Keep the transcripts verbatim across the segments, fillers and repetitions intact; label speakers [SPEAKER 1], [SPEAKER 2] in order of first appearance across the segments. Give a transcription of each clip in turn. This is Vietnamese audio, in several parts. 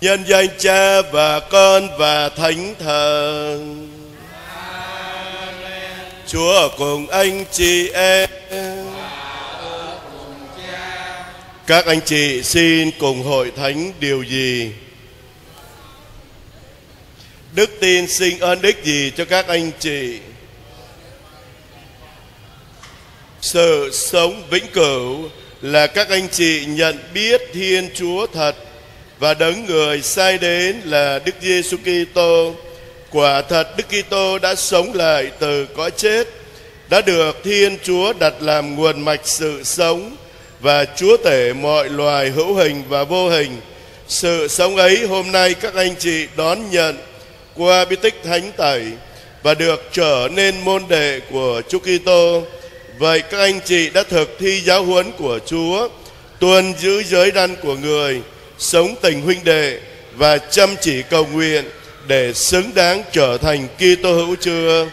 [SPEAKER 1] Nhân danh Cha và Con và Thánh Thần. Chúa ở cùng anh chị em. Các anh chị xin cùng hội thánh điều gì? Đức tin sinh ơn ích gì cho các anh chị? Sự sống vĩnh cửu là các anh chị nhận biết Thiên Chúa thật và đấng người sai đến là Đức Giêsu Kitô. Quả thật Đức Kitô đã sống lại từ cõi chết, đã được Thiên Chúa đặt làm nguồn mạch sự sống và Chúa tể mọi loài hữu hình và vô hình. Sự sống ấy hôm nay các anh chị đón nhận qua bí tích thánh tẩy và được trở nên môn đệ của Chúa Kitô. Vậy các anh chị đã thực thi giáo huấn của Chúa, tuân giữ giới răn của người, sống tình huynh đệ và chăm chỉ cầu nguyện để xứng đáng trở thành Kitô hữu chưa?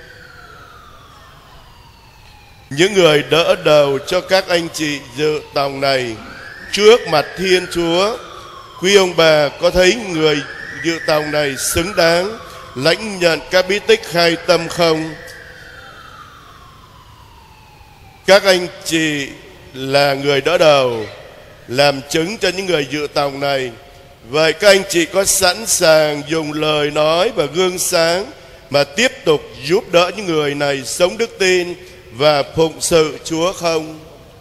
[SPEAKER 1] Những người đỡ đầu cho các anh chị dự tòng này trước mặt Thiên Chúa, quý ông bà có thấy người dự tòng này xứng đáng lãnh nhận các bí tích khai tâm không? Các anh chị là người đỡ đầu, làm chứng cho những người dự tòng này. Vậy các anh chị có sẵn sàng dùng lời nói và gương sáng mà tiếp tục giúp đỡ những người này sống đức tin và phụng sự Chúa không?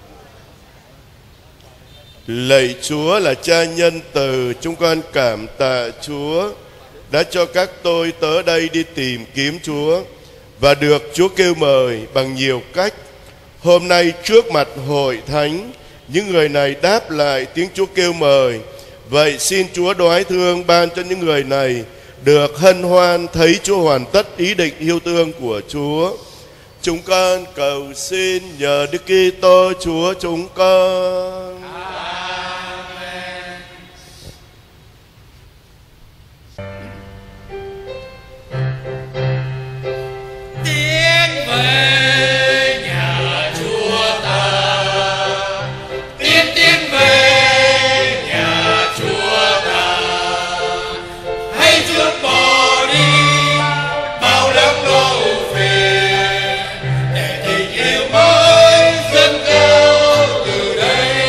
[SPEAKER 1] Lạy Chúa là Cha nhân từ, chúng con cảm tạ Chúa đã cho các tôi tớ đây đi tìm kiếm Chúa và được Chúa kêu mời bằng nhiều cách. Hôm nay trước mặt hội thánh, những người này đáp lại tiếng Chúa kêu mời. Vậy xin Chúa đoái thương ban cho những người này được hân hoan thấy Chúa hoàn tất ý định yêu thương của Chúa. Chúng con cầu xin nhờ Đức Kitô Chúa chúng con.
[SPEAKER 2] Amen. Tiến về nhà Chúa ta, tiến tiến về nhà Chúa ta, hãy trước bỏ đi bao đớm lo ưu phiền, để tình yêu mới dâng cao từ đây.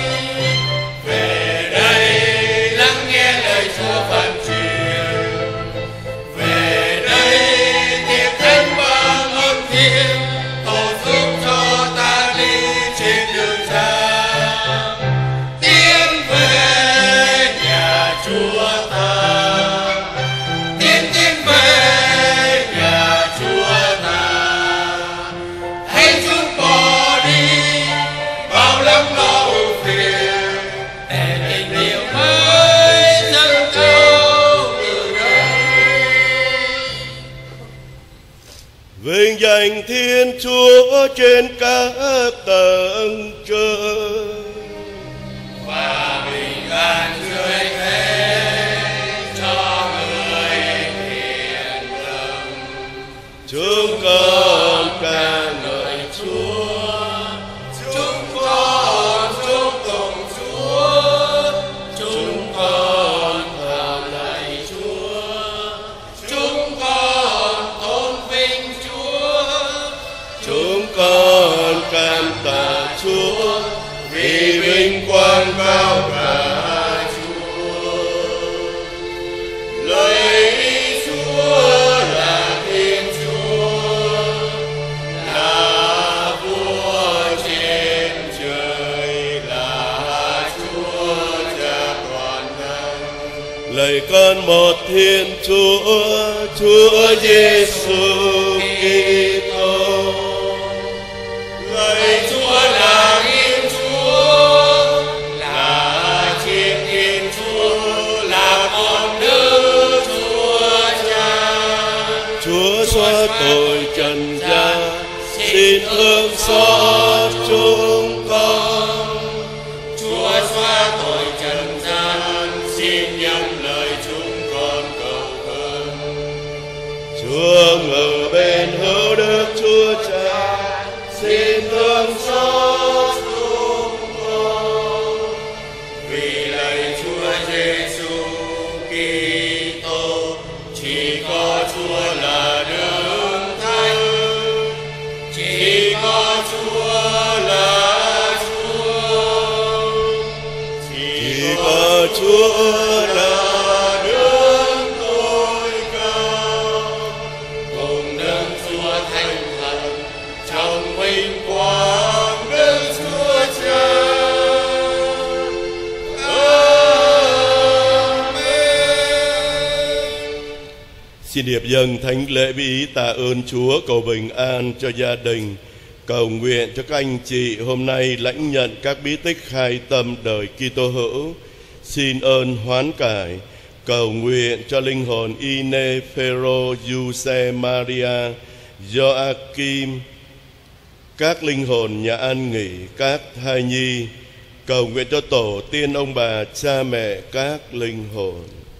[SPEAKER 2] Về đây lắng nghe lời Chúa phán truyền, về đây tiệc thánh ban ơn thiêng tổ giúp cho ta đi trên đường xa. Tiến về nhà Chúa ta, tiến tiến về nhà Chúa ta, hãy chút bỏ đi bao lắm lo ưu phiền, để tình yêu mới dâng cao từ đây.
[SPEAKER 1] Vinh danh Thiên Chúa trên các tầng trời,
[SPEAKER 2] Và bình an dưới thế cho người thiện lòng.
[SPEAKER 1] chúng con ca ngợi
[SPEAKER 2] Chúa, chúng con chúc tụng Chúa, chúng con thờ lạy Chúa, chúng con tôn vinh Chúa,
[SPEAKER 1] chúng con cảm tạ Chúa vì vinh quang cao cả Chúa.
[SPEAKER 2] lạy Chúa là Thiên Chúa, là vua trên trời, là Chúa Cha toàn năng.
[SPEAKER 1] Lạy con một Thiên Chúa, Chúa Giêsu Kitô.
[SPEAKER 2] Lạy Chúa là Thiên Chúa, là Chiên Thiên Chúa, là con Đức Chúa Cha.
[SPEAKER 1] Chúa xóa tội trần gian, xin thương xót chúng con.
[SPEAKER 2] Chúa xóa tội trần gian, xin nhận lời chúng con cầu khẩn.
[SPEAKER 1] Chúa ngự bên hữu đức Chúa Cha, xin thương xót chúng con.
[SPEAKER 2] Vì lạy Chúa Giêsu Kitô, chỉ có Chúa là Đấng Thánh, chỉ có Chúa là Chúa, chỉ có Chúa là Đấng tối cao, cùng Đấng Chúa Thánh Thần trong vinh quang Đức Chúa Cha.
[SPEAKER 1] Xin hiệp dâng thánh lễ bí ý tạ ơn Chúa, cầu bình an cho gia đình, cầu nguyện cho các anh chị hôm nay lãnh nhận các bí tích khai tâm đời Kitô hữu. Xin ơn hoán cải, cầu nguyện cho linh hồn Ine, Phêrô, Giuse, Maria, Joachim, các linh hồn nhà an nghỉ, các thai nhi, cầu nguyện cho tổ tiên ông bà, cha mẹ, các linh hồn.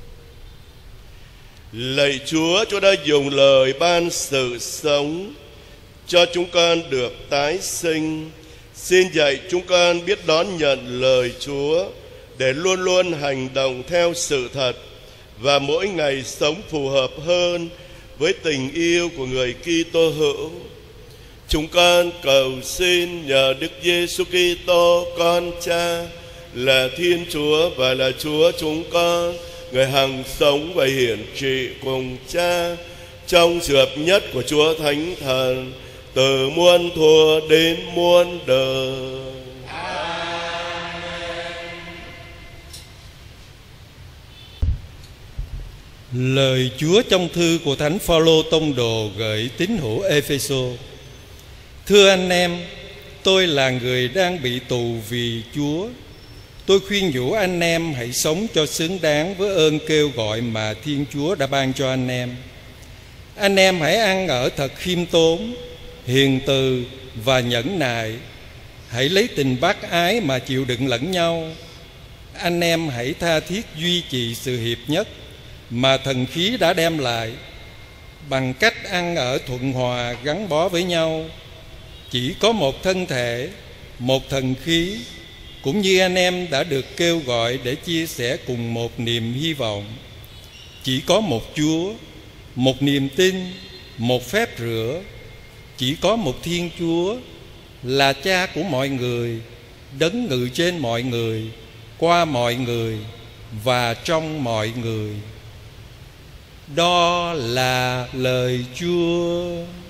[SPEAKER 1] Lạy Chúa, Chúa đã dùng lời ban sự sống cho chúng con được tái sinh. Xin dạy chúng con biết đón nhận lời Chúa để luôn luôn hành động theo sự thật và mỗi ngày sống phù hợp hơn với tình yêu của người Kitô hữu. Chúng con cầu xin nhờ Đức Giêsu Kitô, con Cha, là Thiên Chúa và là Chúa chúng con, người hằng sống và hiển trị cùng Cha trong sự hợp nhất của Chúa Thánh Thần, từ muôn thuở đến muôn đời.
[SPEAKER 3] Lời Chúa trong thư của Thánh Phaolô tông đồ gửi tín hữu Ê-phê-sô. Thưa anh em, tôi là người đang bị tù vì Chúa. Tôi khuyên nhủ anh em hãy sống cho xứng đáng với ơn kêu gọi mà Thiên Chúa đã ban cho anh em. Anh em hãy ăn ở thật khiêm tốn, hiền từ và nhẫn nại. Hãy lấy tình bác ái mà chịu đựng lẫn nhau. Anh em hãy tha thiết duy trì sự hiệp nhất mà thần khí đã đem lại, bằng cách ăn ở thuận hòa gắn bó với nhau. Chỉ có một thân thể, một thần khí, cũng như anh em đã được kêu gọi để chia sẻ cùng một niềm hy vọng. Chỉ có một Chúa, một niềm tin, một phép rửa. Chỉ có một Thiên Chúa, là Cha của mọi người, đấng ngự trên mọi người, qua mọi người và trong mọi người. Đó là lời Chúa.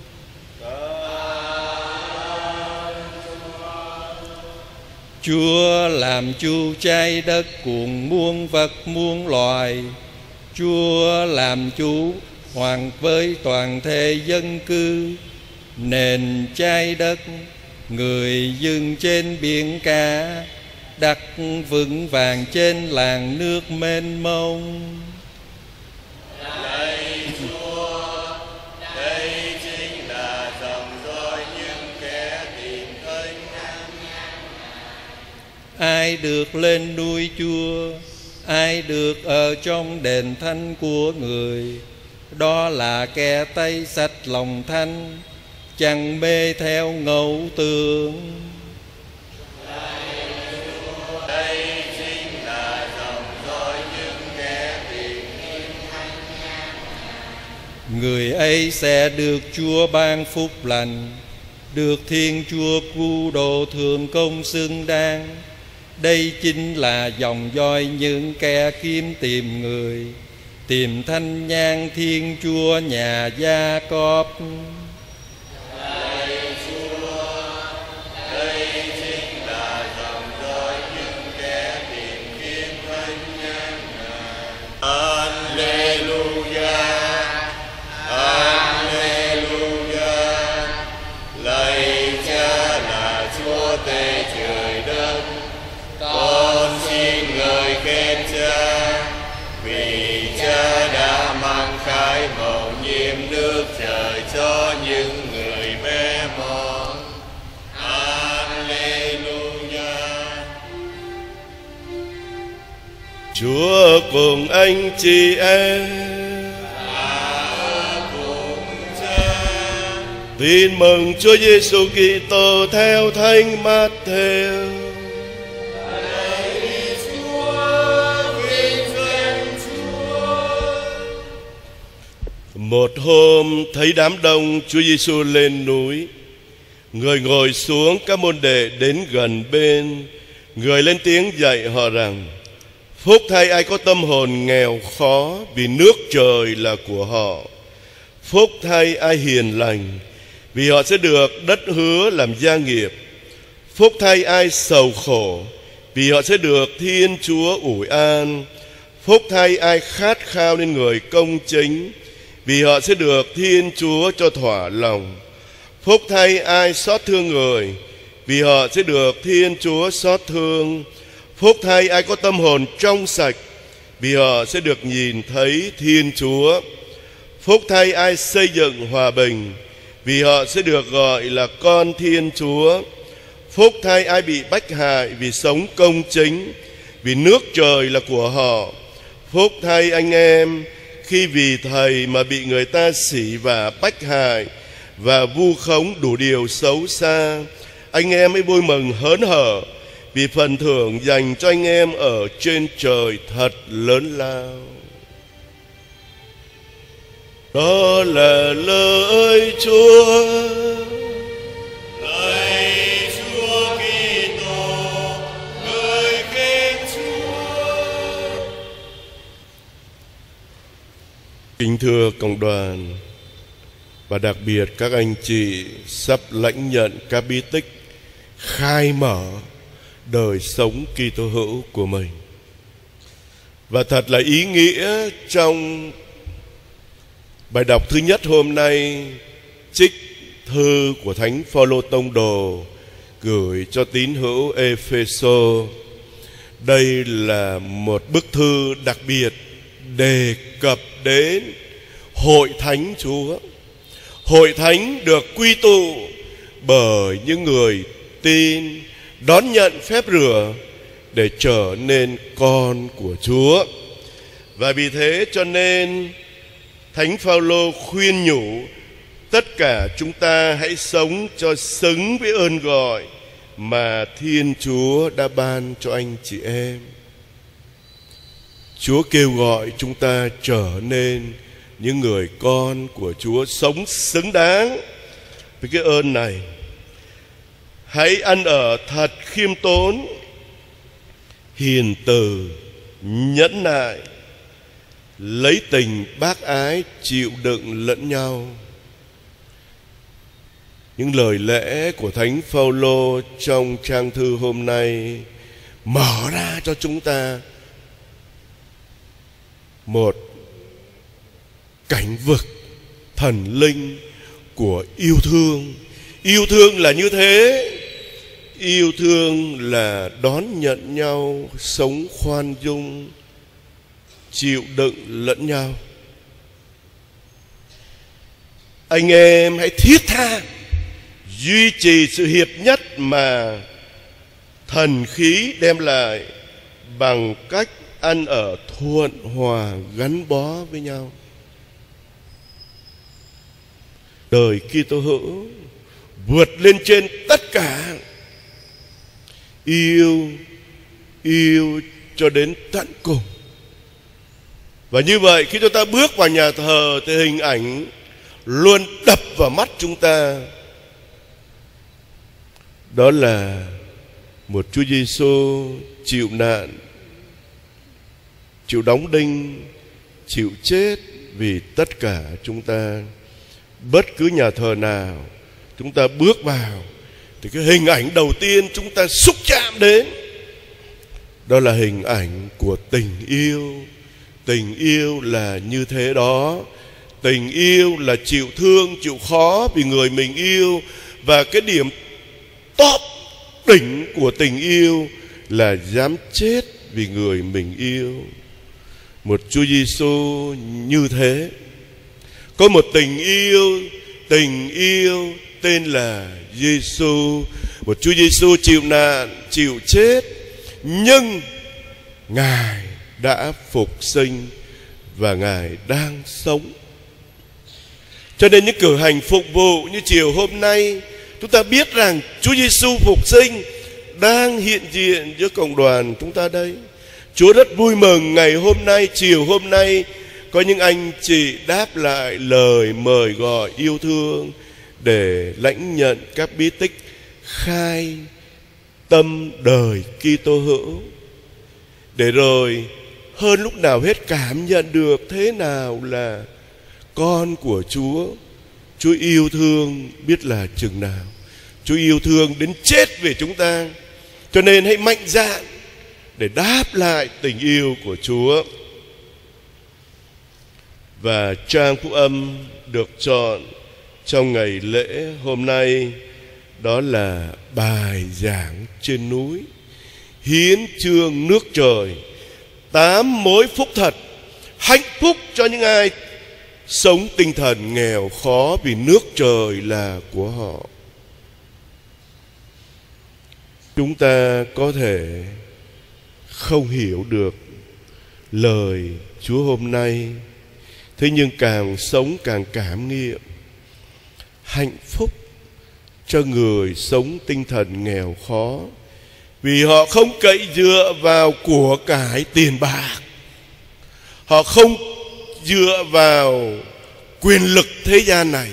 [SPEAKER 3] Chúa làm chu trái đất cuồng muôn vật muôn loài. Chúa làm chủ hoàng với toàn thể dân cư. Nền trái đất, người dừng trên biển cả, đặt vững vàng trên làn nước mênh mông.
[SPEAKER 2] Lạy Chúa, đây chính là dòng dõi những kẻ tìm thấy an nhàn.
[SPEAKER 3] Ai được lên núi Chúa, ai được ở trong đền thánh của người, đó là kẻ tay sạch lòng thanh, chẳng mê theo ngẫu tưởng.
[SPEAKER 2] Đây chính là dòng dõi những kẻ tìm kiếm thanh nhàn.
[SPEAKER 3] Người ấy sẽ được Chúa ban phúc lành, được Thiên Chúa cứu độ thượng công xứng đáng. Đây chính là dòng dõi những kẻ kiếm tìm người, tìm thanh nhang Thiên Chúa nhà Gia Cóp.
[SPEAKER 2] Cho những người bé mọn. Alleluia.
[SPEAKER 1] Chúa cùng anh chị em.
[SPEAKER 2] Và cùng Cha.
[SPEAKER 1] Tin mừng Chúa Giêsu Kitô theo Thánh Mát-thêu.
[SPEAKER 2] Lạy Chúa, vinh danh Chúa.
[SPEAKER 1] Một hôm thấy đám đông, Chúa Giêsu lên núi. Người ngồi xuống, các môn đệ đến gần bên. Người lên tiếng dạy họ rằng: phúc thay ai có tâm hồn nghèo khó, vì nước trời là của họ. Phúc thay ai hiền lành, vì họ sẽ được đất hứa làm gia nghiệp. Phúc thay ai sầu khổ, vì họ sẽ được Thiên Chúa ủi an. Phúc thay ai khát khao nên người công chính, vì họ sẽ được Thiên Chúa cho thỏa lòng. Phúc thay ai xót thương người, vì họ sẽ được Thiên Chúa xót thương. Phúc thay ai có tâm hồn trong sạch, vì họ sẽ được nhìn thấy Thiên Chúa. Phúc thay ai xây dựng hòa bình, vì họ sẽ được gọi là con Thiên Chúa. Phúc thay ai bị bách hại vì sống công chính, vì nước trời là của họ. Phúc thay anh em khi vì Thầy mà bị người ta sỉ vả bách hại và vu khống đủ điều xấu xa. Anh em hãy vui mừng hớn hở, vì phần thưởng dành cho anh em ở trên trời thật lớn lao. Đó là lời Chúa.
[SPEAKER 2] Lời Chúa Kitô, người khen Chúa.
[SPEAKER 1] Kính thưa cộng đoàn, và đặc biệt các anh chị sắp lãnh nhận các bí tích khai mở đời sống Kitô hữu của mình. Và thật là ý nghĩa trong bài đọc thứ nhất hôm nay, trích thư của Thánh Phaolô Tông Đồ gửi cho tín hữu Ê-phê-sô. Đây là một bức thư đặc biệt đề cập đến hội thánh Chúa. Hội thánh được quy tụ bởi những người tin đón nhận phép rửa để trở nên con của Chúa. Và vì thế cho nên Thánh Phaolô khuyên nhủ tất cả chúng ta hãy sống cho xứng với ơn gọi mà Thiên Chúa đã ban cho anh chị em. Chúa kêu gọi chúng ta trở nên những người con của Chúa, sống xứng đáng với cái ơn này. Hãy ăn ở thật khiêm tốn, hiền từ, nhẫn nại, lấy tình bác ái chịu đựng lẫn nhau. Những lời lẽ của Thánh Phaolô trong trang thư hôm nay mở ra cho chúng ta một cảnh vực thần linh của yêu thương. Yêu thương là như thế. Yêu thương là đón nhận nhau, sống khoan dung, chịu đựng lẫn nhau. Anh em hãy thiết tha duy trì sự hiệp nhất mà thần khí đem lại bằng cách ăn ở thuận hòa, gắn bó với nhau. Đời Kitô hữu vượt lên trên tất cả, yêu yêu cho đến tận cùng. Và như vậy khi chúng ta bước vào nhà thờ thì hình ảnh luôn đập vào mắt chúng ta, đó là một Chúa Giêsu chịu nạn, chịu đóng đinh, chịu chết vì tất cả chúng ta. Bất cứ nhà thờ nào chúng ta bước vào thì cái hình ảnh đầu tiên chúng ta xúc chạm đến đó là hình ảnh của tình yêu. Tình yêu là như thế đó. Tình yêu là chịu thương, chịu khó vì người mình yêu. Và cái điểm top đỉnh của tình yêu là dám chết vì người mình yêu. Một Chúa Giêsu như thế. Có một tình yêu, tình yêu tên là Giêsu. Một Chúa Giêsu chịu nạn, chịu chết, nhưng Ngài đã phục sinh và Ngài đang sống. Cho nên những cử hành phục vụ như chiều hôm nay, chúng ta biết rằng Chúa Giêsu phục sinh đang hiện diện giữa cộng đoàn chúng ta đây. Chúa rất vui mừng ngày hôm nay, chiều hôm nay có những anh chị đáp lại lời mời gọi yêu thương để lãnh nhận các bí tích khai tâm đời Kitô hữu, để rồi hơn lúc nào hết cảm nhận được thế nào là con của Chúa. Chúa yêu thương biết là chừng nào, Chúa yêu thương đến chết về chúng ta. Cho nên hãy mạnh dạn để đáp lại tình yêu của Chúa. Và trang phúc âm được chọn trong ngày lễ hôm nay đó là bài giảng trên núi, hiến chương nước trời, tám mối phúc thật, hạnh phúc cho những ai sống tinh thần nghèo khó vì nước trời là của họ. Chúng ta có thể không hiểu được lời Chúa hôm nay, thế nhưng càng sống càng cảm nghiệm hạnh phúc cho người sống tinh thần nghèo khó, vì họ không cậy dựa vào của cải tiền bạc, họ không dựa vào quyền lực thế gian này,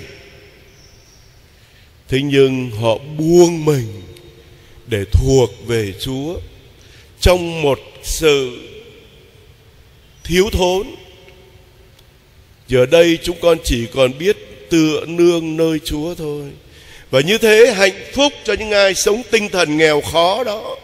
[SPEAKER 1] thế nhưng họ buông mình để thuộc về Chúa trong một sự thiếu thốn. Giờ đây chúng con chỉ còn biết tựa nương nơi Chúa thôi. Và như thế hạnh phúc cho những ai sống tinh thần nghèo khó đó,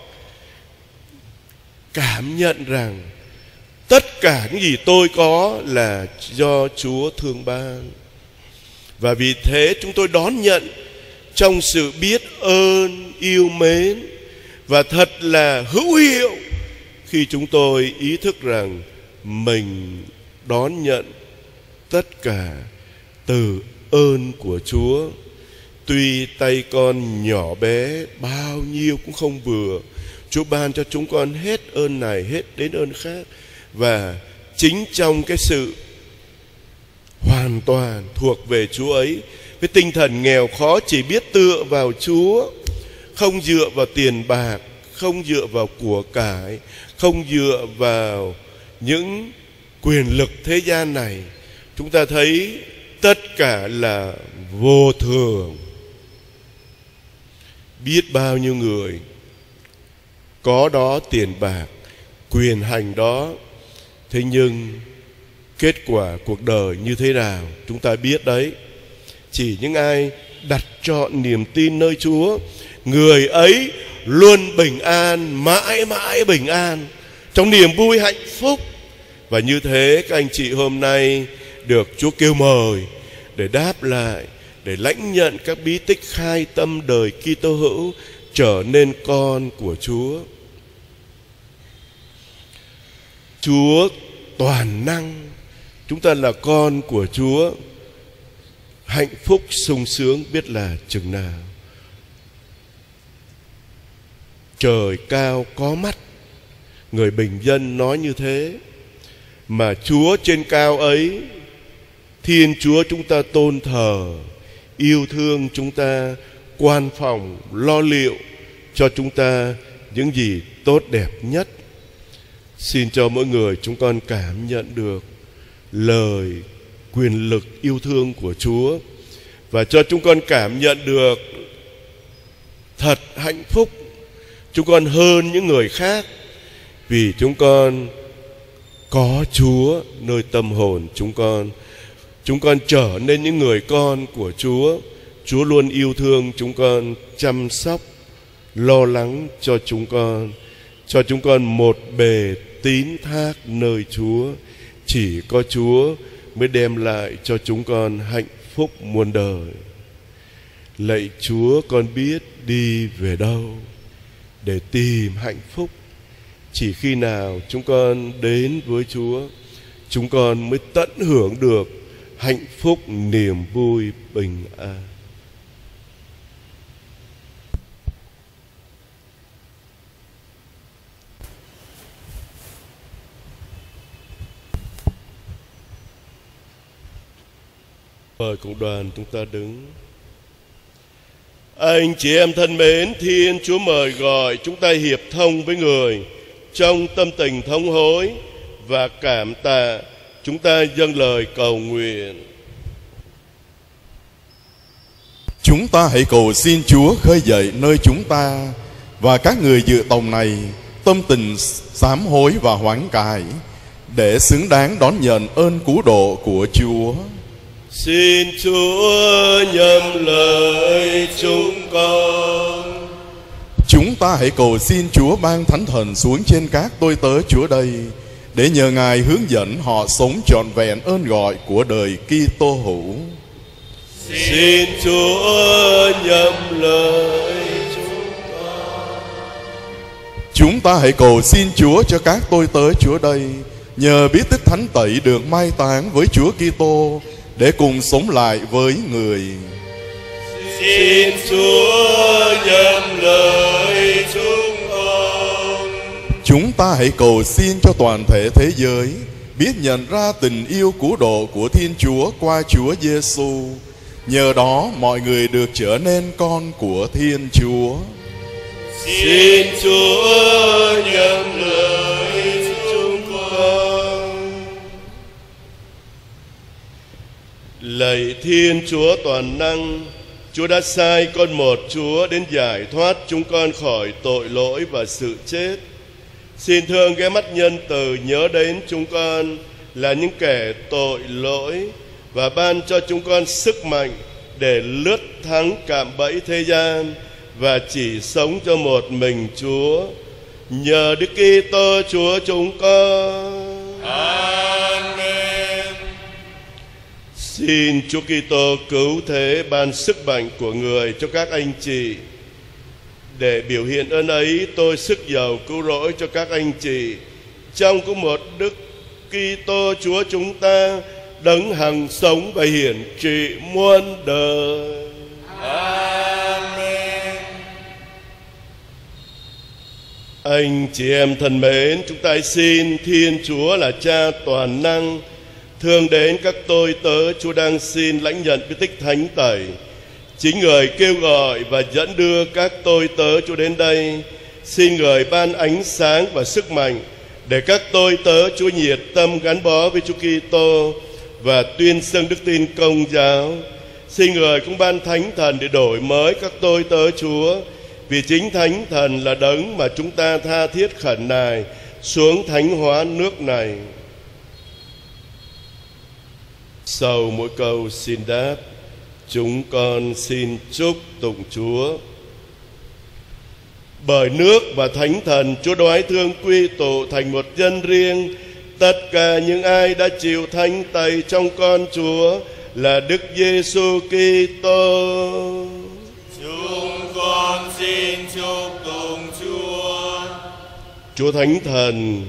[SPEAKER 1] cảm nhận rằng tất cả những gì tôi có là do Chúa thương ban. Và vì thế chúng tôi đón nhận trong sự biết ơn, yêu mến. Và thật là hữu hiệu khi chúng tôi ý thức rằng mình đón nhận tất cả từ ơn của Chúa. Tuy tay con nhỏ bé bao nhiêu cũng không vừa, Chúa ban cho chúng con hết ơn này hết đến ơn khác. Và chính trong cái sự hoàn toàn thuộc về Chúa ấy, với tinh thần nghèo khó chỉ biết tựa vào Chúa, không dựa vào tiền bạc, không dựa vào của cải, không dựa vào những quyền lực thế gian này, chúng ta thấy tất cả là vô thường. Biết bao nhiêu người có đó tiền bạc, quyền hành đó, thế nhưng kết quả cuộc đời như thế nào chúng ta biết đấy. Chỉ những ai đặt trọn niềm tin nơi Chúa, người ấy luôn bình an, mãi mãi bình an, trong niềm vui hạnh phúc. Và như thế các anh chị hôm nay được Chúa kêu mời để đáp lại, để lãnh nhận các bí tích khai tâm đời Kitô hữu, trở nên con của Chúa. Chúa toàn năng, chúng ta là con của Chúa, hạnh phúc sung sướng biết là chừng nào. Trời cao có mắt, người bình dân nói như thế, mà Chúa trên cao ấy, Thiên Chúa chúng ta tôn thờ, yêu thương chúng ta, quan phòng, lo liệu cho chúng ta những gì tốt đẹp nhất. Xin cho mỗi người chúng con cảm nhận được lời quyền lực yêu thương của Chúa, và cho chúng con cảm nhận được thật hạnh phúc chúng con hơn những người khác, vì chúng con có Chúa nơi tâm hồn chúng con. Chúng con trở nên những người con của Chúa. Chúa luôn yêu thương chúng con, chăm sóc, lo lắng cho chúng con, cho chúng con một bề tín thác nơi Chúa. Chỉ có Chúa mới đem lại cho chúng con hạnh phúc muôn đời. Lạy Chúa, con biết đi về đâu để tìm hạnh phúc. Chỉ khi nào chúng con đến với Chúa, chúng con mới tận hưởng được hạnh phúc, niềm vui, bình an. Mời cộng đoàn chúng ta đứng. Anh chị em thân mến, Thiên Chúa mời gọi chúng ta hiệp thông với người trong tâm tình thống hối và cảm tạ Chúng ta dâng lời cầu nguyện.
[SPEAKER 4] Chúng ta hãy cầu xin Chúa khơi dậy nơi chúng ta và các người dự tòng này tâm tình sám hối và hoán cải, để xứng đáng đón nhận ơn cứu độ của Chúa.
[SPEAKER 1] Xin Chúa nhậm lời chúng con.
[SPEAKER 4] Chúng ta hãy cầu xin Chúa ban Thánh Thần xuống trên các tôi tớ Chúa đây, để nhờ Ngài hướng dẫn họ sống trọn vẹn ơn gọi của đời Kitô hữu.
[SPEAKER 1] Xin Chúa nhậm lời chúng con.
[SPEAKER 4] Chúng ta hãy cầu xin Chúa cho các tôi tớ Chúa đây, nhờ bí tích thánh tẩy được mai táng với Chúa Kitô, để cùng sống lại với người.
[SPEAKER 1] Xin Chúa nhậm lời chúng con.
[SPEAKER 4] Chúng ta hãy cầu xin cho toàn thể thế giới biết nhận ra tình yêu cứu độ của Thiên Chúa qua Chúa Giêsu. Nhờ đó mọi người được trở nên con của Thiên Chúa.
[SPEAKER 1] Xin Chúa nhậm lời chúng con. Lạy Thiên Chúa toàn năng, Chúa đã sai con một Chúa đến giải thoát chúng con khỏi tội lỗi và sự chết. Xin thương ghé mắt nhân từ nhớ đến chúng con là những kẻ tội lỗi, và ban cho chúng con sức mạnh để lướt thắng cạm bẫy thế gian và chỉ sống cho một mình Chúa. Nhờ Đức Kitô Chúa chúng con.
[SPEAKER 2] Amen.
[SPEAKER 1] Xin Chúa Kitô cứu thế ban sức mạnh của người cho các anh chị. Để biểu hiện ơn ấy, tôi sức giàu cứu rỗi cho các anh chị trong có một Đức Kitô Chúa chúng ta, đấng hằng sống và hiển trị muôn đời.
[SPEAKER 2] Amen.
[SPEAKER 1] Anh chị em thân mến, chúng ta xin Thiên Chúa là Cha toàn năng thương đến các tôi tớ Chúa đang xin lãnh nhận bí tích thánh tẩy. Chính Người kêu gọi và dẫn đưa các tôi tớ Chúa đến đây. Xin Người ban ánh sáng và sức mạnh để các tôi tớ Chúa nhiệt tâm gắn bó với Chúa Kitô và tuyên xưng đức tin Công giáo. Xin Người cũng ban Thánh Thần để đổi mới các tôi tớ Chúa, vì chính Thánh Thần là đấng mà chúng ta tha thiết khẩn nài xuống thánh hóa nước này. Sau mỗi câu xin đáp, chúng con xin chúc tụng Chúa. Bởi nước và Thánh Thần, Chúa đoái thương quy tụ thành một dân riêng tất cả những ai đã chịu thánh tẩy trong con Chúa là Đức Giêsu Kitô.
[SPEAKER 2] Chúng con xin chúc tụng Chúa.
[SPEAKER 1] Chúa Thánh Thần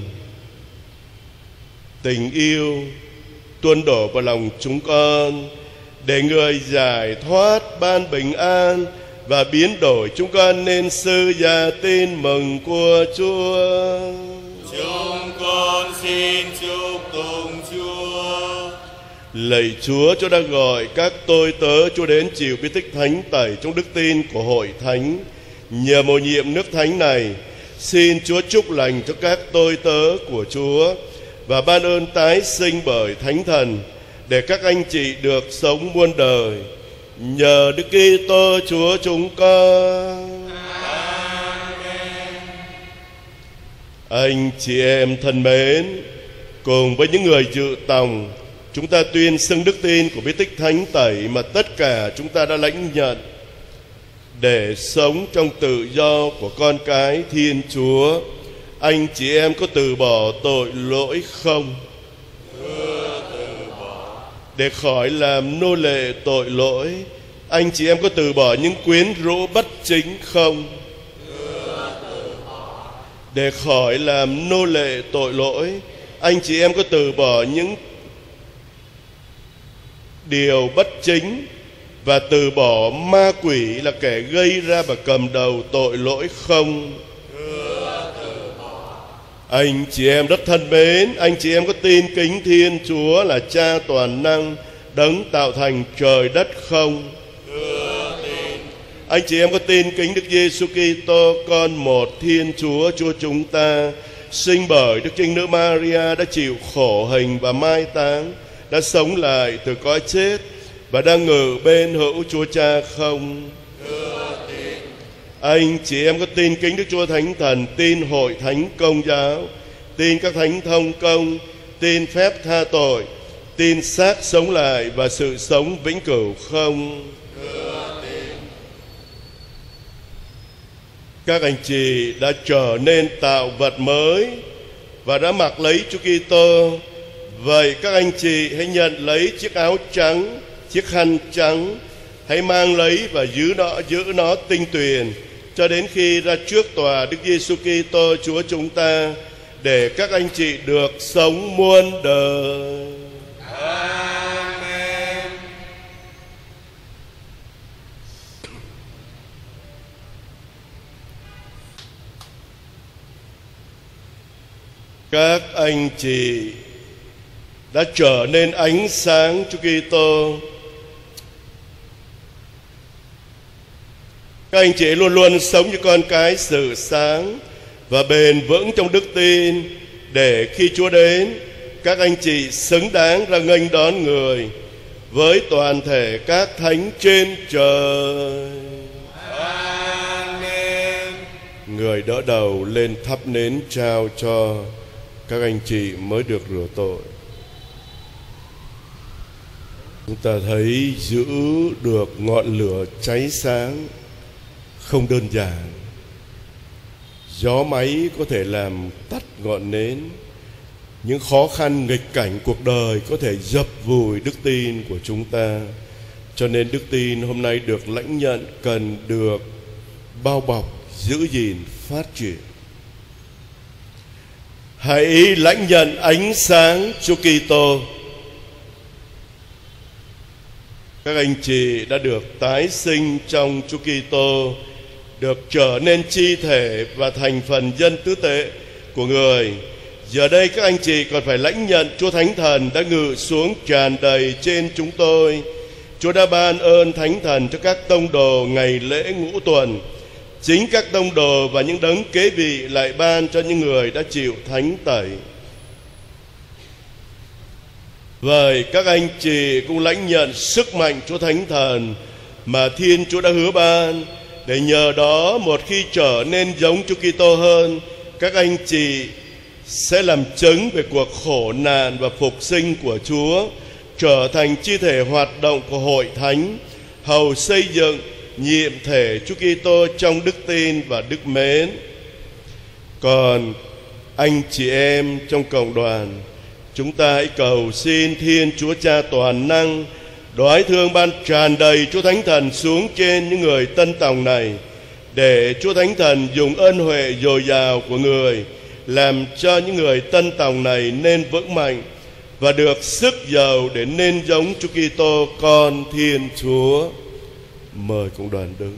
[SPEAKER 1] tình yêu tuôn đổ vào lòng chúng con, để Người giải thoát, ban bình an và biến đổi chúng con nên sư gia tin mừng của Chúa.
[SPEAKER 2] Chúng con xin chúc tụng Chúa.
[SPEAKER 1] Lạy Chúa, Chúa đã gọi các tôi tớ Chúa đến chịu bí tích thánh tẩy trong đức tin của hội thánh. Nhờ mầu nhiệm nước thánh này, xin Chúa chúc lành cho các tôi tớ của Chúa và ban ơn tái sinh bởi Thánh Thần, để các anh chị được sống muôn đời. Nhờ Đức Kitô Chúa chúng con.
[SPEAKER 2] Amen.
[SPEAKER 1] Anh chị em thân mến, cùng với những người dự tòng, chúng ta tuyên xưng đức tin của bí tích thánh tẩy mà tất cả chúng ta đã lãnh nhận, để sống trong tự do của con cái Thiên Chúa. Anh chị em có từ bỏ tội lỗi không?
[SPEAKER 2] Thưa từ bỏ.
[SPEAKER 1] Để khỏi làm nô lệ tội lỗi, anh chị em có từ bỏ những quyến rũ bất chính không?
[SPEAKER 2] Thưa từ bỏ.
[SPEAKER 1] Để khỏi làm nô lệ tội lỗi, anh chị em có từ bỏ những điều bất chính và từ bỏ ma quỷ là kẻ gây ra và cầm đầu tội lỗi không?
[SPEAKER 2] Thưa từ bỏ.
[SPEAKER 1] Anh chị em rất thân mến, anh chị em có tin kính Thiên Chúa là Cha toàn năng, đấng tạo thành trời đất không?
[SPEAKER 2] Thưa tin.
[SPEAKER 1] Anh chị em có tin kính Đức Giêsu Kitô, con một Thiên Chúa, Chúa chúng ta, sinh bởi Đức Trinh Nữ Maria, đã chịu khổ hình và mai táng, đã sống lại từ cõi chết và đang ngự bên hữu Chúa Cha không? Anh chị em có tin kính Đức Chúa Thánh Thần, tin hội thánh công giáo, tin các thánh thông công, tin phép tha tội, tin xác sống lại và sự sống vĩnh cửu không? Các anh chị đã trở nên tạo vật mới và đã mặc lấy Chúa Kitô. Vậy các anh chị hãy nhận lấy chiếc áo trắng, chiếc khăn trắng, hãy mang lấy và giữ nó, giữ nó tinh tuyền cho đến khi ra trước tòa Đức Giêsu Kitô Chúa chúng ta, để các anh chị được sống muôn đời.
[SPEAKER 2] Amen.
[SPEAKER 1] Các anh chị đã trở nên ánh sáng Chúa Kitô. Các anh chị luôn luôn sống như con cái sự sáng và bền vững trong đức tin, để khi Chúa đến, các anh chị xứng đáng ra nghênh đón Người với toàn thể các thánh trên trời.
[SPEAKER 2] Amen.
[SPEAKER 1] Người đỡ đầu lên thắp nến trao cho các anh chị mới được rửa tội. Chúng ta thấy giữ được ngọn lửa cháy sáng không đơn giản. Gió máy có thể làm tắt ngọn nến. Những khó khăn nghịch cảnh cuộc đời có thể dập vùi đức tin của chúng ta. Cho nên đức tin hôm nay được lãnh nhận cần được bao bọc, giữ gìn, phát triển. Hãy lãnh nhận ánh sáng Chúa Kitô. Các anh chị đã được tái sinh trong Chúa Kitô, được trở nên chi thể và thành phần dân tứ tế của Người. Giờ đây các anh chị còn phải lãnh nhận Chúa Thánh Thần đã ngự xuống tràn đầy trên chúng tôi. Chúa đã ban ơn Thánh Thần cho các tông đồ ngày lễ ngũ tuần. Chính các tông đồ và những đấng kế vị lại ban cho những người đã chịu thánh tẩy. Vậy các anh chị cũng lãnh nhận sức mạnh Chúa Thánh Thần mà Thiên Chúa đã hứa ban, để nhờ đó một khi trở nên giống Chúa Kitô hơn, các anh chị sẽ làm chứng về cuộc khổ nạn và phục sinh của Chúa, trở thành chi thể hoạt động của hội thánh, hầu xây dựng nhiệm thể Chúa Kitô trong đức tin và đức mến. Còn anh chị em trong cộng đoàn, chúng ta hãy cầu xin Thiên Chúa Cha toàn năng đoái thương ban tràn đầy Chúa Thánh Thần xuống trên những người tân tòng này, để Chúa Thánh Thần dùng ân huệ dồi dào của Người làm cho những người tân tòng này nên vững mạnh và được sức giàu để nên giống Chúa Kitô con Thiên Chúa. Mời cộng đoàn đứng.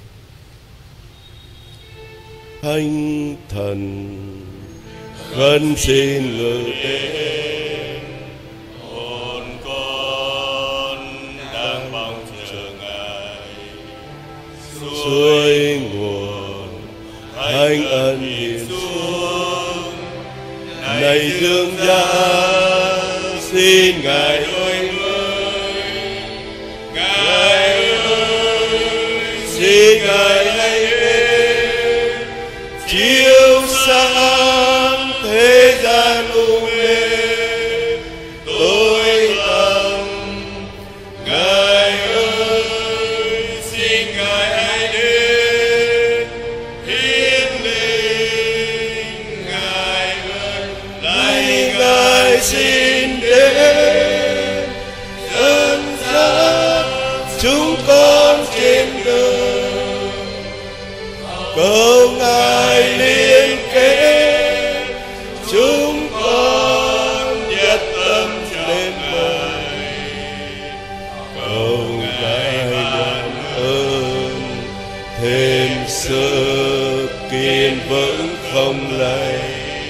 [SPEAKER 1] Thánh Thần khấn xin ngự đến,
[SPEAKER 2] Hồn con đang mong chờ Ngài
[SPEAKER 1] suối nguồn thánh ân hiền
[SPEAKER 2] xuống.
[SPEAKER 1] này dương giá, xin Ngài ơi
[SPEAKER 2] Ngài ơi,
[SPEAKER 1] xin Ngài hãy đến chiếu sáng thế gian u mê tối tăm.
[SPEAKER 2] Ngài ơi, xin Ngài hãy đến hiến linh. Ngài ơi, lạy
[SPEAKER 1] Ngài xin đến dẫn dắt chúng con trên đường, cầu Ngài liên kết chúng con nhất tâm đến bồi, cầu Ngài ban ơn thêm sức kiên vững không lay,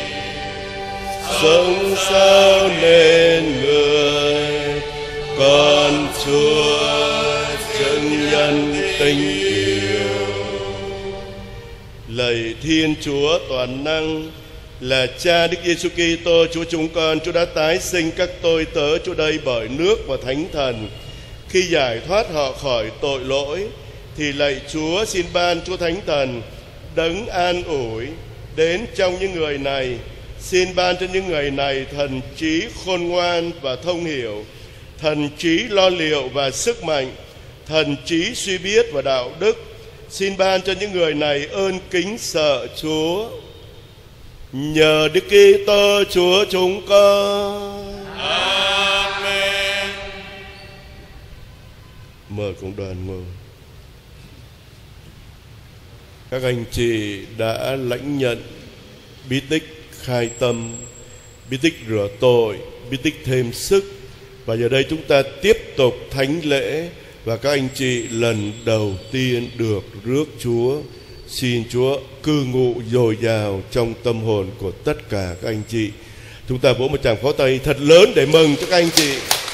[SPEAKER 1] sống sao nên người con Chúa chứng nhân tình yêu. Lạy Thiên Chúa toàn năng, là Cha Đức Giêsu Kitô Chúa chúng con. Chúa đã tái sinh các tôi tớ Chúa đây bởi nước và Thánh Thần. Khi giải thoát họ khỏi tội lỗi thì lạy Chúa xin ban Chúa Thánh Thần đấng an ủi đến trong những người này. Xin ban cho những người này thần trí khôn ngoan và thông hiểu, thần trí lo liệu và sức mạnh, thần trí suy biết và đạo đức. Xin ban cho những người này ơn kính sợ Chúa. Nhờ Đức Kitô Chúa chúng con.
[SPEAKER 2] Amen.
[SPEAKER 1] Mời cộng đoàn ngồi. Các anh chị đã lãnh nhận bí tích khai tâm, bí tích rửa tội, bí tích thêm sức. Và giờ đây chúng ta tiếp tục thánh lễ. Và các anh chị lần đầu tiên được rước Chúa. Xin Chúa cư ngụ dồi dào trong tâm hồn của tất cả các anh chị. Chúng ta vỗ một tràng pháo tay thật lớn để mừng cho các anh chị.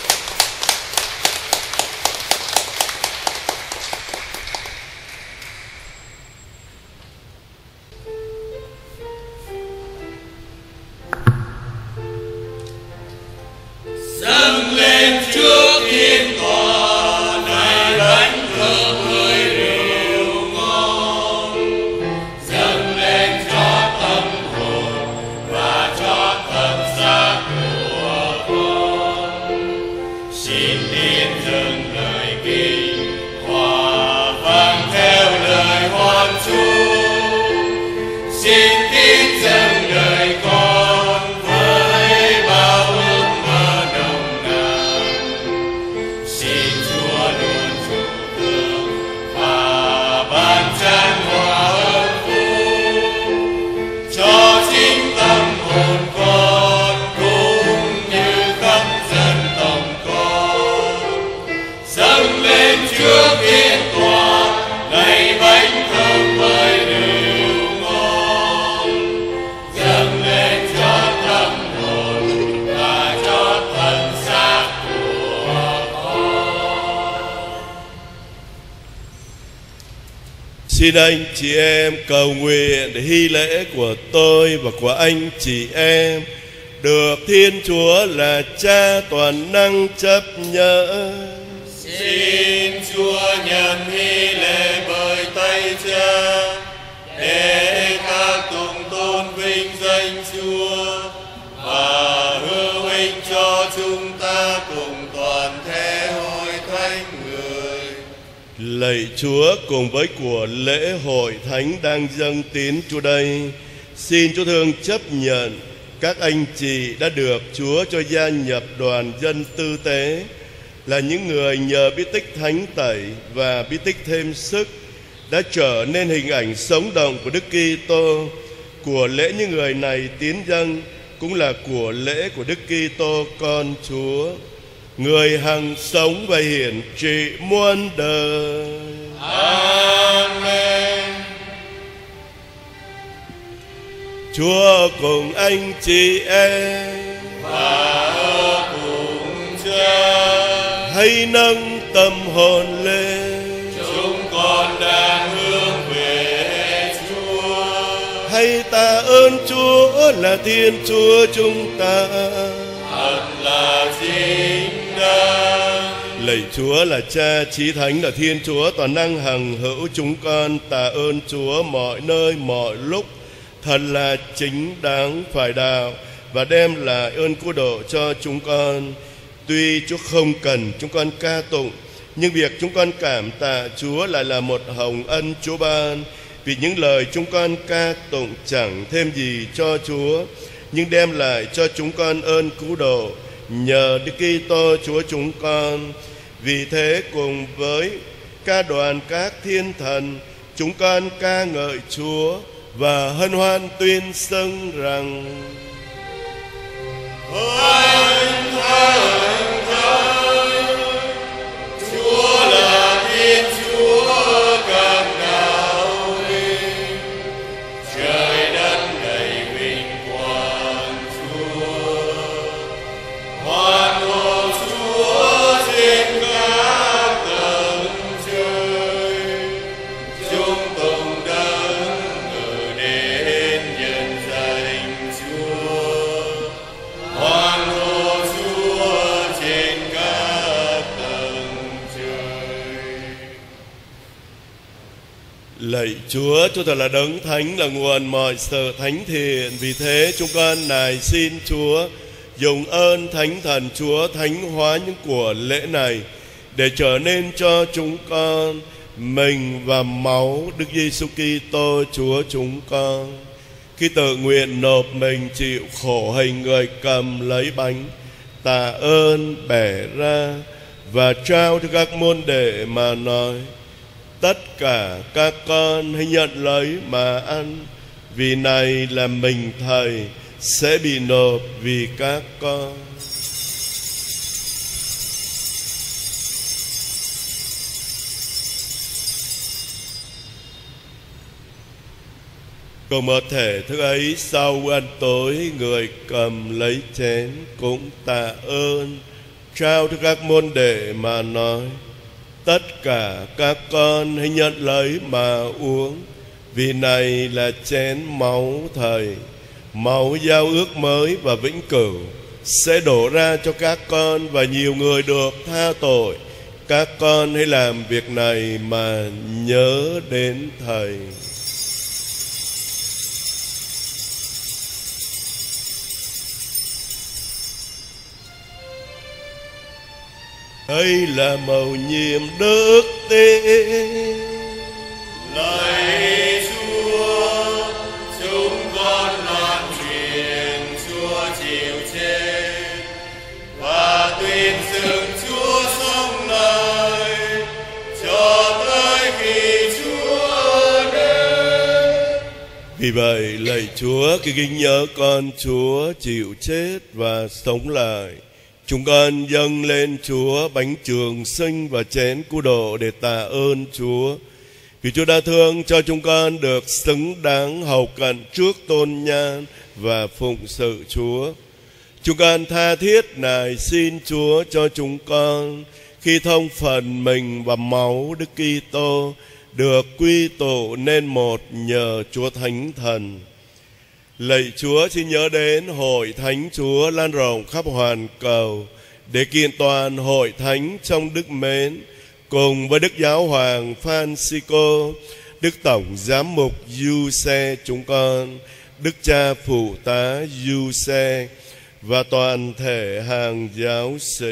[SPEAKER 2] Dâng lên trước thiên tòa này bánh thơm hơi rượu ngon, dâng lên cho tâm hồn và cho thân xác của con. Xin tin dâng lời kinh hòa vang theo lời hoan chung. Xin tin dâng đời con với bao ước mơ nồng nàn. Xin Chúa luôn chủ thương và ban chan hòa ơn phúc cho chính tâm hồn con cũng như khắp dân tộc con. Dâng lên trước thiên tòa này bánh thơm với rượu ngon, dâng lên cho tâm hồn và cho thân xác của con.
[SPEAKER 1] Xin anh chị em cầu nguyện để hy lễ của tôi và của anh chị em được Thiên Chúa là Cha toàn năng chấp nhận.
[SPEAKER 2] Xin Chúa nhận hy lễ bởi tay Cha để ca tụng tôn vinh danh Chúa và hữu ích cho chúng ta cùng toàn thể hội thánh người.
[SPEAKER 1] Lạy Chúa, cùng với của lễ hội thánh đang dâng tín Chúa đây, xin Chúa thương chấp nhận các anh chị đã được Chúa cho gia nhập đoàn dân tư tế, là những người nhờ bí tích thánh tẩy và bí tích thêm sức đã trở nên hình ảnh sống động của Đức Kitô. Của lễ những người này tiến dâng cũng là của lễ của Đức Kitô con Chúa, người hằng sống và hiển trị muôn đời.
[SPEAKER 2] Amen.
[SPEAKER 1] Chúa cùng anh chị em
[SPEAKER 2] Và ở cùng Cha,
[SPEAKER 1] hãy nâng tâm hồn lên,
[SPEAKER 2] chúng con đang hướng về Chúa.
[SPEAKER 1] hãy tạ ơn Chúa là Thiên Chúa chúng ta.
[SPEAKER 2] Thật là chính đáng.
[SPEAKER 1] Lạy Chúa là Cha Chí Thánh, là Thiên Chúa toàn năng hằng hữu, chúng con tạ ơn Chúa mọi nơi mọi lúc. Thật là chính đáng phải đạo và đem lại ơn cứu độ cho chúng con. Tuy Chúa không cần chúng con ca tụng, nhưng việc chúng con cảm tạ Chúa lại là một hồng ân Chúa ban. Vì những lời chúng con ca tụng chẳng thêm gì cho Chúa, nhưng đem lại cho chúng con ơn cứu độ nhờ Đức Kitô Chúa chúng con. Vì thế cùng với ca đoàn các thiên thần, chúng con ca ngợi Chúa và hân hoan tuyên xưng rằng:
[SPEAKER 2] Thánh, thánh, thánh, Chúa là Thiên Chúa càng cao vinh, trời đất đầy vinh quang Chúa. Hoan hô Chúa trên các tầng trời, chúng tùng đấng ngự đến nhân danh Chúa.
[SPEAKER 1] Lạy Chúa, Chúa thật là đấng thánh, là nguồn mọi sự thánh thiện. Vì thế chúng con nài xin Chúa dùng ơn Thánh Thần Chúa thánh hóa những của lễ này, để trở nên cho chúng con mình và máu Đức Giêsu Kitô Chúa chúng con. Khi tự nguyện nộp mình chịu khổ hình người cầm lấy bánh, tạ ơn bẻ ra và trao cho các môn đệ mà nói: tất cả các con hãy nhận lấy mà ăn, vì này là mình Thầy sẽ bị nộp vì các con. Cùng một thể thức ấy, sau ăn tối, người cầm lấy chén cũng tạ ơn, trao cho các môn đệ mà nói: tất cả các con hãy nhận lấy mà uống, vì này là chén máu Thầy, máu giao ước mới và vĩnh cửu, sẽ đổ ra cho các con và nhiều người được tha tội. Các con hãy làm việc này mà nhớ đến Thầy. Đây là mầu nhiệm đức tin.
[SPEAKER 2] Lạy Chúa, chúng con loan truyền Chúa chịu chết và tuyên xưng Chúa sống lại cho tới khi Chúa đến.
[SPEAKER 1] Vì vậy, lạy Chúa, khi ghi nhớ con Chúa chịu chết và sống lại, chúng con dâng lên Chúa bánh trường sinh và chén cứu độ để tạ ơn Chúa. Vì Chúa đã thương cho chúng con được xứng đáng hầu cận trước tôn nhan và phụng sự Chúa. Chúng con tha thiết nài xin Chúa cho chúng con, khi thông phần mình và máu Đức Kitô, được quy tụ nên một nhờ Chúa Thánh Thần. Lạy Chúa, xin nhớ đến hội thánh Chúa lan rộng khắp hoàn cầu, để kiện toàn hội thánh trong đức mến, cùng với Đức Giáo Hoàng Francisco, Đức Tổng Giám mục Giuse chúng con, Đức Cha Phụ tá Giuse và toàn thể hàng giáo sĩ.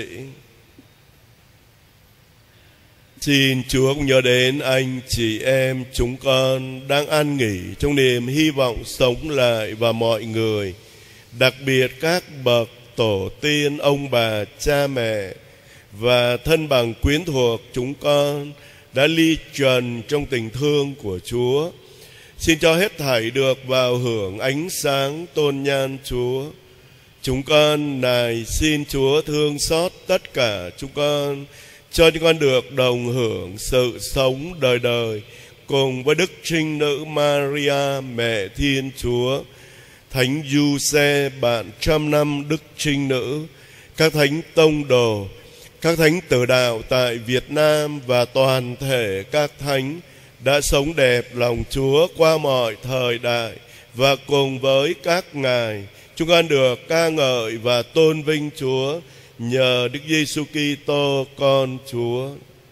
[SPEAKER 1] Xin Chúa cũng nhớ đến anh chị em chúng con đang an nghỉ trong niềm hy vọng sống lại, và mọi người, đặc biệt các bậc tổ tiên, ông bà, cha mẹ và thân bằng quyến thuộc chúng con đã ly trần trong tình thương của Chúa. Xin cho hết thảy được vào hưởng ánh sáng tôn nhan Chúa. Chúng con nài xin Chúa thương xót tất cả chúng con, cho chúng con được đồng hưởng sự sống đời đời cùng với Đức Trinh Nữ Maria, mẹ Thiên Chúa, Thánh Giuse, bạn trăm năm Đức Trinh Nữ, các thánh tông đồ, các thánh tử đạo tại Việt Nam và toàn thể các thánh đã sống đẹp lòng Chúa qua mọi thời đại, và cùng với các ngài chúng con được ca ngợi và tôn vinh Chúa nhờ Đức Giêsu Kitô con Chúa.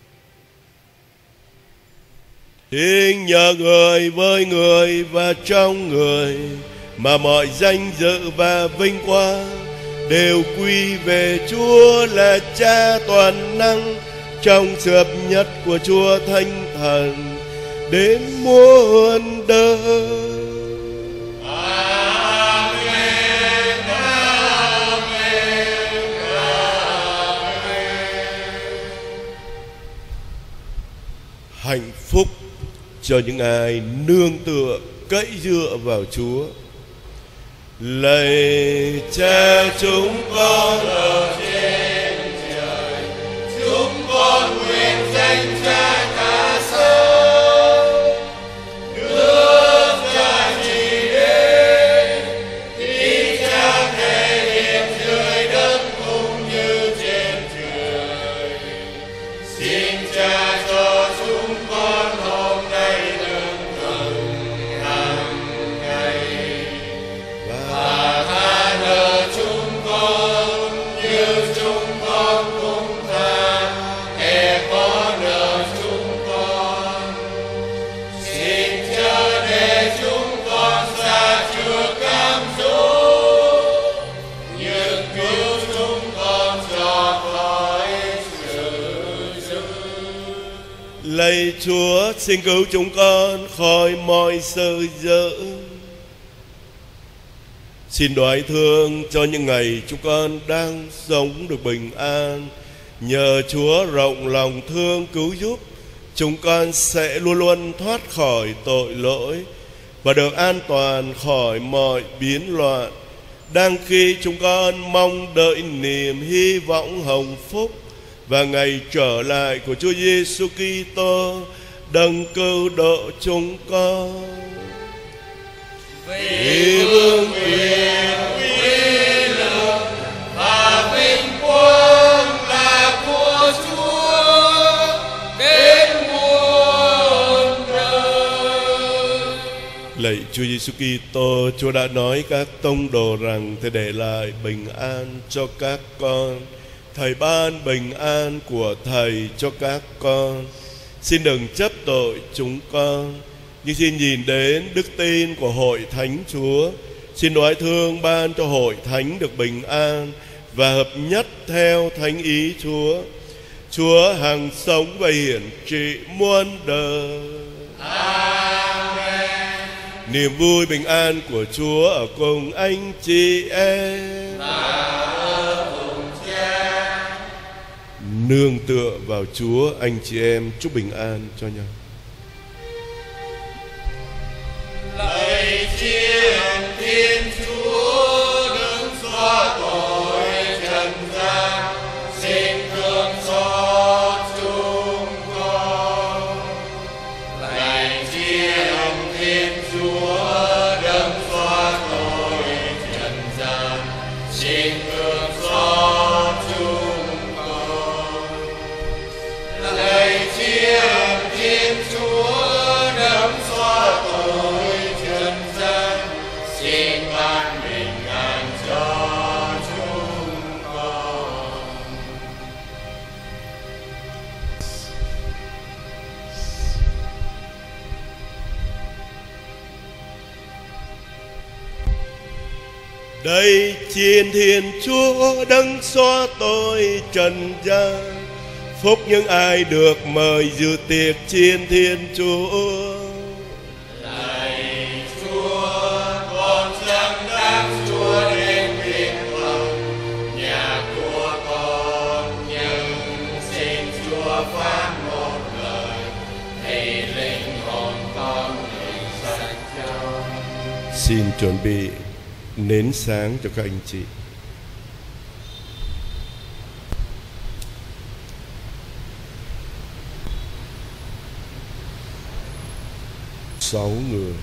[SPEAKER 1] Xin nhờ người, với người và trong người, mà mọi danh dự và vinh quang đều quy về Chúa là Cha toàn năng, trong sự hợp nhất của Chúa Thánh Thần đến muôn đời. Hạnh phúc cho những ai nương tựa cậy dựa vào Chúa. Lạy Cha chúng con
[SPEAKER 2] ở trên trời, chúng con nguyện danh Cha cả sống, nước Cha trị đến, ý Cha thể hiện dưới đất cũng như trên trời. Xin Cha cho chúng con hôm nay lương thực hàng ngày, và tha nợ chúng con như chúng con cũng tha kẻ có nợ chúng con. Xin
[SPEAKER 1] Lạy Chúa, xin cứu chúng con khỏi mọi sự dữ. Xin đoái thương cho những ngày chúng con đang sống được bình an. Nhờ Chúa rộng lòng thương cứu giúp, chúng con sẽ luôn luôn thoát khỏi tội lỗi và được an toàn khỏi mọi biến loạn. Đang khi chúng con mong đợi niềm hy vọng hồng phúc và ngày trở lại của Chúa Giêsu Kitô đấng cứu độ chúng con.
[SPEAKER 2] Vì vương quyền, uy lực và vinh quang là của Chúa đến muôn đời.
[SPEAKER 1] Lạy Chúa Giêsu Kitô, Chúa đã nói các tông đồ rằng Thầy để lại bình an cho các con. Thầy ban bình an của Thầy cho các con. Xin đừng chấp tội chúng con, nhưng xin nhìn đến đức tin của hội thánh Chúa. Xin đoái thương ban cho hội thánh được bình an và hợp nhất theo thánh ý Chúa. Chúa hằng sống và hiển trị muôn đời.
[SPEAKER 2] Amen.
[SPEAKER 1] Niềm vui bình an của Chúa ở cùng anh chị em. Nương tựa vào Chúa, anh chị em chúc bình an cho nhau.
[SPEAKER 2] Lạy Thiên Thiên Chúa đấng xóa tội trần gian, xin thương xót chúng con. Lạy Thiên Thiên Chúa đấng xóa tội trần gian, xin thương xót chúng con. Lạy Thiên Thiên Chúa đấng xóa tội trần gian, xin ban bình an cho chúng con.
[SPEAKER 1] Đây chiên Thiên Chúa đấng xóa tội trần gian, phúc những ai được mời dự tiệc chiên Thiên Chúa.
[SPEAKER 2] Lạy Chúa, con dâng đáp Chúa đến việc lòng nhà của con, nhưng xin Chúa phán một lời thì linh hồn con được sạch trong.
[SPEAKER 1] Xin chuẩn bị nến sáng cho các anh chị. Sáu người.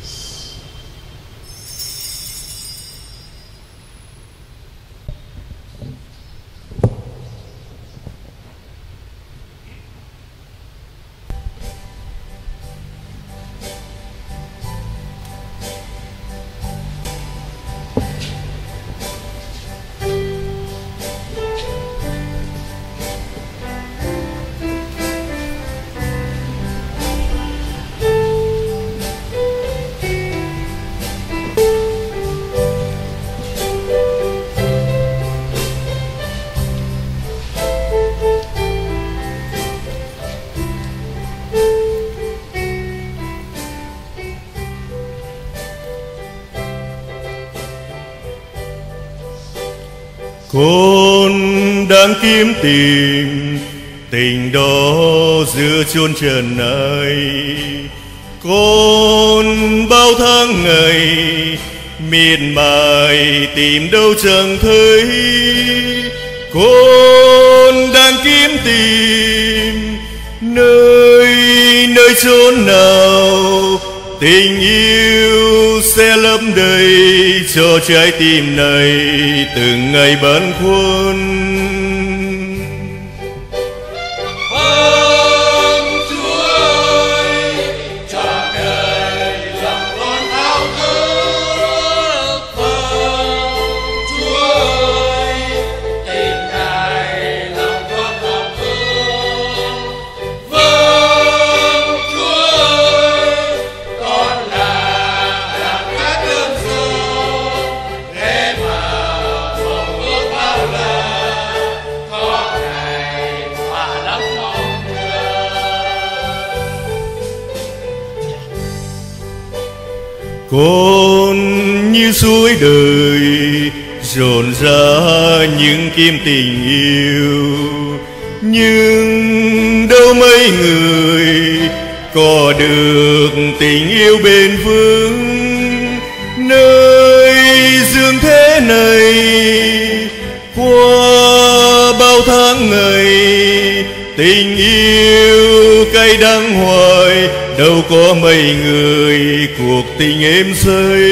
[SPEAKER 5] Con đang kiếm tìm tình đó giữa chốn trần này. Con bao tháng ngày miệt mài tìm đâu chẳng thấy. Con đang kiếm tìm nơi nơi chốn nào tình yêu sẽ lấp đầy cho trái tim này từng ngày băn khoăn.
[SPEAKER 2] Vâng Chúa ơi, trọn đời lòng con thao thức. Vâng Chúa ơi, tìm Ngài lòng con thao thức. Vâng Chúa ơi, con là làm các đơn sơ để mà mong ước bao la
[SPEAKER 5] Con như suối đời rộn ra những kim tình yêu, nhưng đâu mấy người có được tình yêu bền vững. Nơi dương thế này qua bao tháng ngày, tình yêu cay đắng hoài, đâu có mấy người cuộc tình êm xây.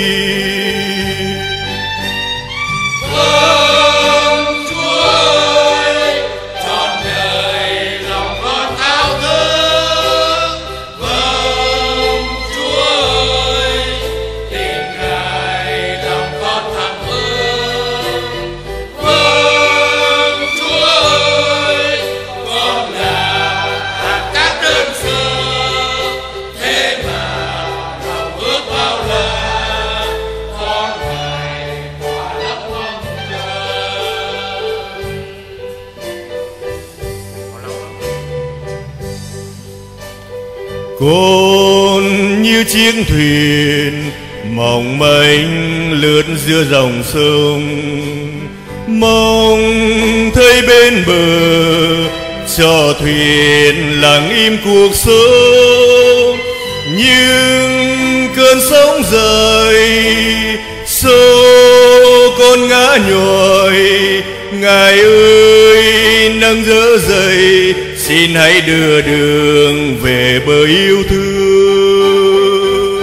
[SPEAKER 5] Con như chiếc thuyền mong manh lướt giữa dòng sông, mong thấy bên bờ cho thuyền lặng im cuộc sống. Nhưng cơn sóng dậy xô con ngã nhòi, Ngài ơi nâng dỡ dậy, xin hãy đưa đường về bờ yêu thương.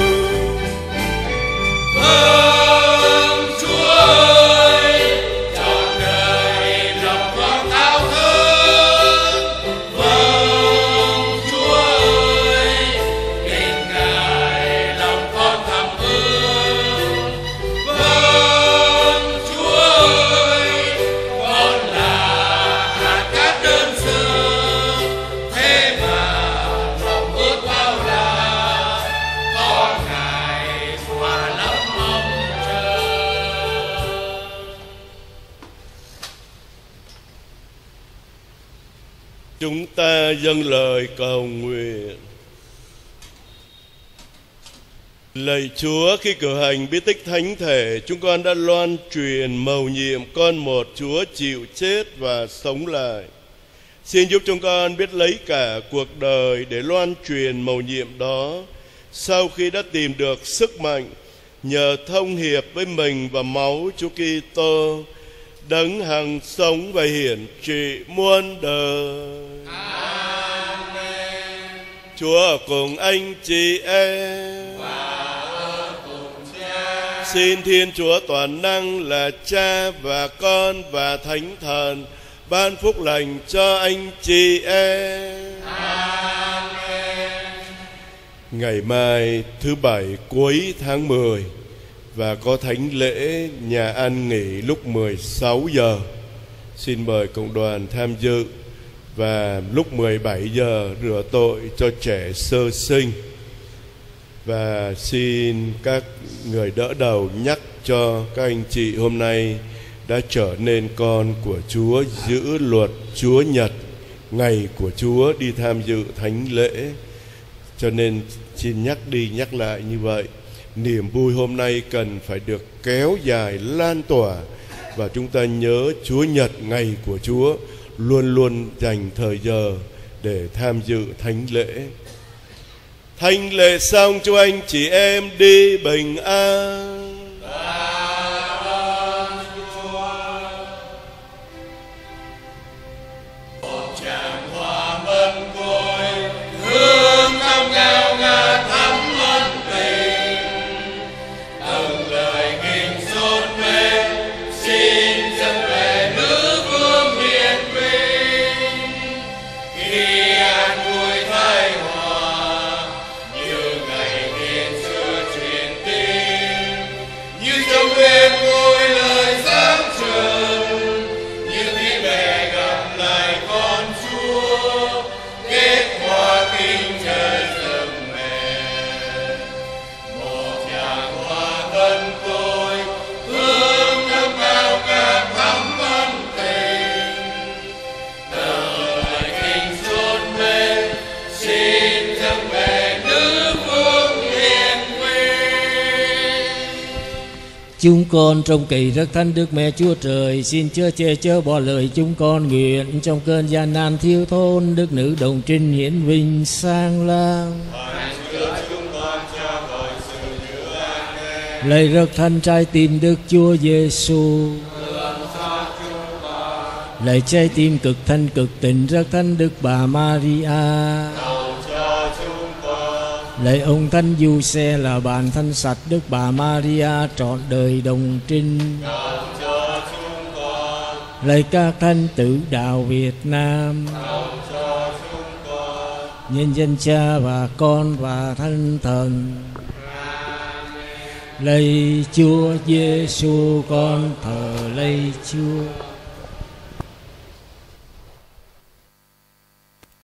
[SPEAKER 2] Vâng Chúa ơi, trọn đời lòng con thao thức. Vâng Chúa ơi, tình Ngài lòng con thầm ước. Vâng Chúa ơi, con là hạt cát đơn sơ, thế mà lòng ước bao la, con Ngài hòa lắm mong chờ.
[SPEAKER 1] Chúng ta dâng lời cầu nguyện. Lạy Chúa, khi cử hành bí tích thánh thể, chúng con đã loan truyền mầu nhiệm con một Chúa chịu chết và sống lại. Xin giúp chúng con biết lấy cả cuộc đời để loan truyền mầu nhiệm đó, sau khi đã tìm được sức mạnh nhờ thông hiệp với mình và máu Chúa Kitô, đấng hằng sống và hiển trị muôn đời.
[SPEAKER 2] Amen.
[SPEAKER 1] Chúa ở cùng anh chị em.
[SPEAKER 2] Và ở cùng Cha.
[SPEAKER 1] Xin Thiên Chúa toàn năng là Cha và Con và Thánh Thần ban phúc lành cho anh chị em.
[SPEAKER 2] Amen.
[SPEAKER 1] Ngày mai thứ bảy cuối tháng mười và có thánh lễ nhà ăn nghỉ lúc mười sáu giờ. Xin mời cộng đoàn tham dự. Và lúc mười bảy giờ rửa tội cho trẻ sơ sinh. Và xin các người đỡ đầu nhắc cho các anh chị hôm nay đã trở nên con của Chúa, giữ luật Chúa Nhật, ngày của Chúa đi tham dự thánh lễ. Cho nên xin nhắc đi nhắc lại như vậy. Niềm vui hôm nay cần phải được kéo dài, lan tỏa. Và chúng ta nhớ Chúa Nhật, ngày của Chúa, luôn luôn dành thời giờ để tham dự thánh lễ. Thánh lễ xong, cho anh chị em đi bình an.
[SPEAKER 6] Chúng con trong kỳ rất thánh Đức Mẹ Chúa Trời, xin chớ che chớ bỏ lời chúng con, nguyện trong cơn gian nan thiếu thốn Đức Nữ Đồng Trinh hiển vinh sang lang. Lạy rất thánh trái tim Đức Chúa Giêsu, lạy trái tim cực thanh cực tình rất thánh Đức Bà Maria, lạy ông thánh Giuse là bạn thanh sạch Đức Bà Maria trọn đời đồng trinh, lạy các thánh tử đạo Việt Nam, nhân danh Cha và Con và Thánh Thần. Lạy Chúa Giêsu con thờ lạy Chúa.